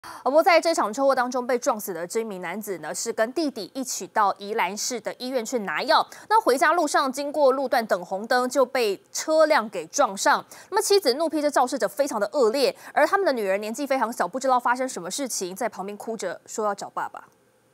不过，在这场车祸当中被撞死的这名男子呢，是跟弟弟一起到宜兰市的医院去拿药。那回家路上经过路段等红灯，就被车辆给撞上。那么妻子怒批这肇事者非常的恶劣，而他们的女儿年纪非常小，不知道发生什么事情，在旁边哭着说要找爸爸。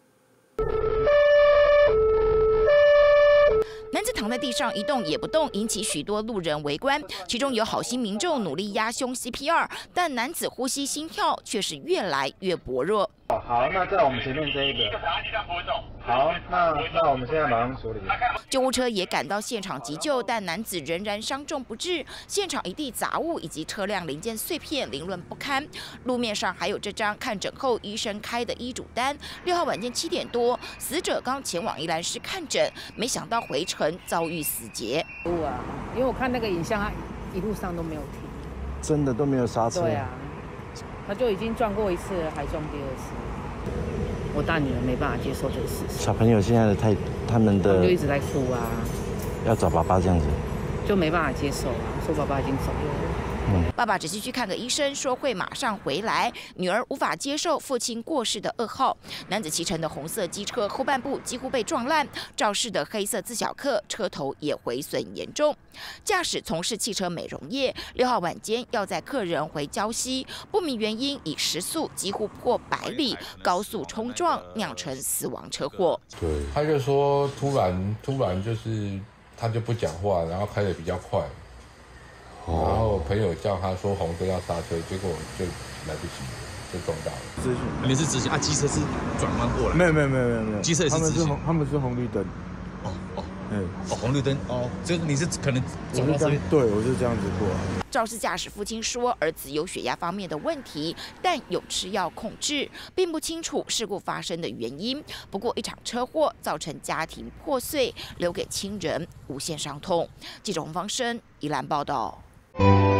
男子躺在地上一动也不动，引起许多路人围观。其中有好心民众努力压胸 CPR， 但男子呼吸心跳却是越来越薄弱。 好，那在我们前面这一个。好，那我们现在马上处理。 救护车也赶到现场急救，但男子仍然伤重不治。现场一地杂物以及车辆零件碎片凌乱不堪，路面上还有这张看诊后医生开的医嘱单。6号晚间7点多，死者刚前往宜兰市看诊，没想到回程遭遇死劫。 因为我看那个影像，他一路上都没有停， 真的都没有刹车。 对啊，他就已经撞过一次了，还撞第2次。我大女儿没办法接受这个事实。 小朋友现在的他们的就一直在哭啊， 要找爸爸这样子， 就没办法接受啊，说爸爸已经走了。 爸爸只是去看个医生，说会马上回来。女儿无法接受父亲过世的噩耗。男子骑乘的红色机车后半部几乎被撞烂，肇事的黑色自小客车头也毁损严重。驾驶从事汽车美容业，6号晚间要载客人回礁溪，不明原因以时速几乎破100里高速冲撞，酿成死亡车祸。 对，他就说突然就是他就不讲话，然后开得比较快。 然后朋友叫他说红灯要刹车，结果就来不及了，就撞到了。 你是直行啊？机车是转弯过来？ 没有， 机车也是直行。 他们是红绿灯。 红绿灯哦，就是你是可能走到这边。 对，我是这样子过。 肇事驾驶父亲说，儿子有血压方面的问题，但有吃药控制，并不清楚事故发生的原因。不过，一场车祸造成家庭破碎，留给亲人无限伤痛。记者洪方生宜兰报道。